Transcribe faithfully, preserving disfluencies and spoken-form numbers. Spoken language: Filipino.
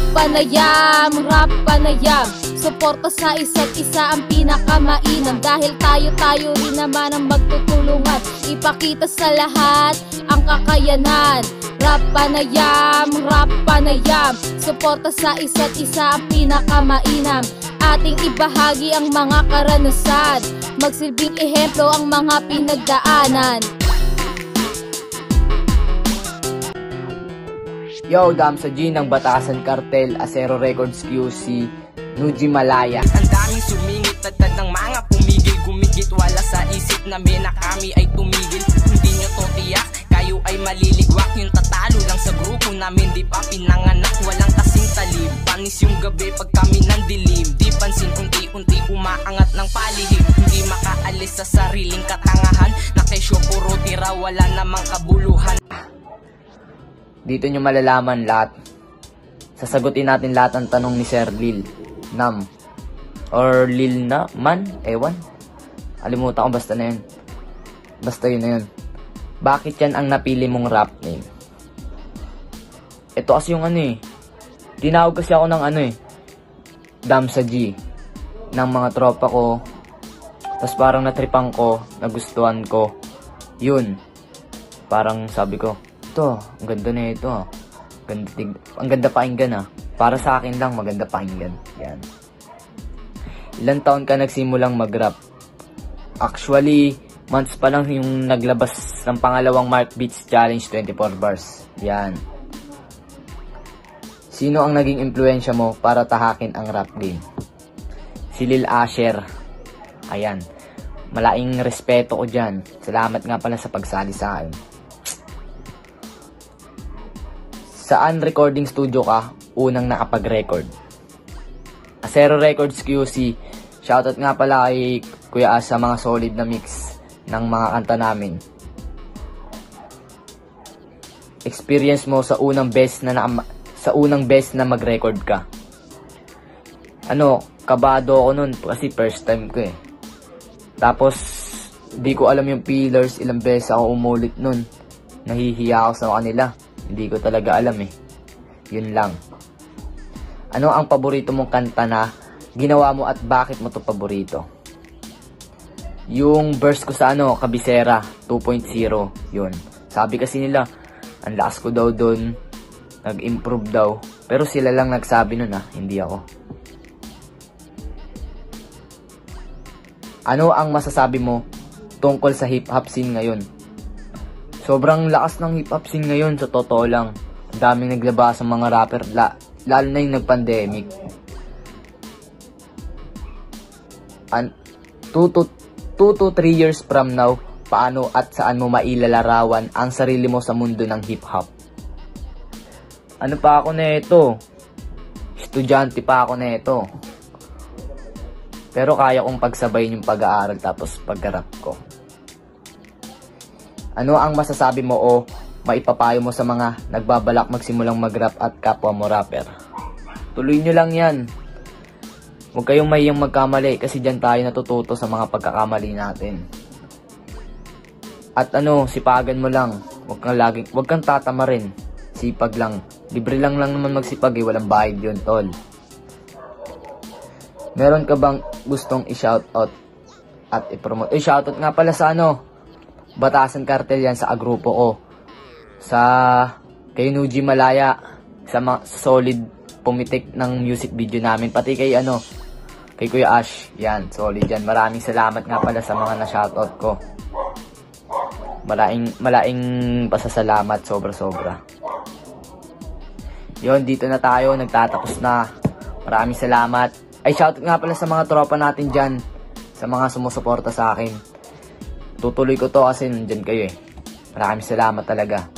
panayam, rap panayam. Suporta sa isa't isa ang pinakamainam. Dahil tayo-tayo rin naman ang magtutulungan. Ipakita sa lahat ang kakayanan. Rap panayam, rap panayam. Suporta sa isa't isa ang pinakamainam. Ating ibahagi ang mga karanasan. Magsilbing ehemplo ang mga pinagdaanan. Yo, Damsa G ng Batasan Cartel, Acero Records Q C, Nuji Malaya. Ang daming sumingit, tagtad ng mga pumigil, gumigit, wala sa isip namin na kami ay tumigil. Hindi nyo to tiyak, kayo ay maliligwak. Yung tatalo lang sa grupo namin, di pa pinanganak, walang kasing talib. Panis yung gabi pag kami nandilim, di pansin unti-unti umaangat ng palihim. Hindi makaalis sa sariling katangahan, na kesyo puro tira, wala namang kabuluhan. Dito nyo malalaman lahat. Sasagutin natin lahat ang tanong ni Sir Lil Nam or Lil na man, ewan, alimutan ko, basta na yun. Basta yun na yun. Bakit yan ang napili mong rap name? Ito kasi yung ano eh, tinawag kasi ako ng ano eh, Damsa G ng mga tropa ko. Tapos parang natripang ko, nagustuhan ko. Yun, parang sabi ko, ito, ang ganda na ito. Ganda, tig ang ganda pakinggan ah. Para sa akin lang, maganda pakinggan. Yan. Ilang taon ka nagsimulang mag-rap? Actually, months pa lang yung naglabas ng pangalawang Mark Beats Challenge twenty-four bars. Yan. Sino ang naging impluensya mo para tahakin ang rap game? Si Lil Asher. Ayan. Malaking respeto ko dyan. Salamat nga pala sa pagsali sa akin. Saan recording studio ka unang nakapag-record? Acero Records Q C. Shoutout nga pala kay Kuya As sa mga solid na mix ng mga kanta namin. Experience mo sa unang best na, na sa unang best na mag-record ka. Ano, kabado ako nun kasi first time ko eh. Tapos di ko alam yung pillars, ilang beses ako umulit nun. Nahihiya ako sa kanila. Hindi ko talaga alam eh. Yun lang. Ano ang paborito mong kanta na ginawa mo at bakit mo to paborito? Yung verse ko sa ano, Kabisera two point oh. Yun. Sabi kasi nila, ang lakas ko daw doon. Nag-improve daw. Pero sila lang nagsabi nun ah, hindi ako. Ano ang masasabi mo tungkol sa hip-hop scene ngayon? Sobrang lakas ng hip-hop scene ngayon, sa totoo lang. Ang daming naglabas ng mga rapper, la, lalo na yung nag-pandemic. two to three years from now, paano at saan mo mailalarawan ang sarili mo sa mundo ng hip-hop? Ano pa ako na ito? Estudyante pa ako na ito. Pero kaya kong pagsabayin yung pag-aaral tapos pag-rap ko. Ano ang masasabi mo o maipapayo mo sa mga nagbabalak magsimulang mag-rap at kapwa mo rapper? Tuloy nyo lang yan. Huwag kayong mahiyang magkamali kasi dyan tayo natututo sa mga pagkakamali natin. At ano, sipagan mo lang. Huwag kang, laging, huwag kang tatama rin. Sipag lang. Libre lang lang naman magsipag eh. Walang bayad yun, tol. Meron ka bang gustong i-shoutout at i-promote? Eh, shoutout nga pala sa ano, Batasan Cartel yan, sa agrupo ko. Sa kay Nuji Malaya, sa mga solid pumitik ng music video namin. Pati kay ano, kay Kuya Ash. Yan, solid yan. Maraming salamat nga pala sa mga na-shoutout ko. Malaing, malaing pasasalamat, sobra-sobra. Yon, dito na tayo, nagtatapos na. Maraming salamat. Ay, shoutout nga pala sa mga tropa natin dyan, sa mga sumusuporta sa akin. Tutuloy ko to kasi nandyan kayo eh. Maraming salamat talaga.